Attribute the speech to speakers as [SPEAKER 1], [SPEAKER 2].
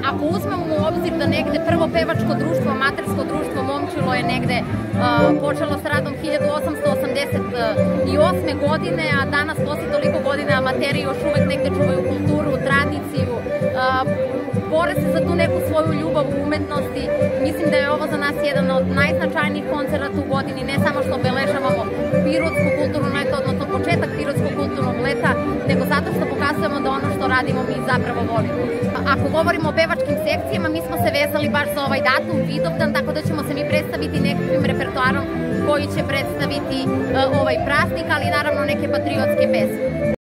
[SPEAKER 1] ako uzmemo u obzir da negde prvo pevačko društvo, amatersko društvo Momčilo je negde počelo s radom 1888. godine, a danas posle toliko godina amateri još uvek negde čuvaju kulturu, tradiciju, bore se za tu neku svoju ljubav u umetnosti. Mislim da je ovo za nas jedan od najznačajnijih koncerata u godini, ne samo što obeležavamo Pirotsku kulturnu leto, odnosno početak Pirotskog kulturnog leta, nego zato što pokazujemo da ono što radimo mi zapravo volimo. Ako govorimo o pevačkim sekcijama, mi smo se vezali baš za ovaj datum, Vidovdan, tako da ćemo se mi predstaviti nekakvim repertoarom koji će predstaviti ovaj praznik, ali naravno neke patriotske pesme.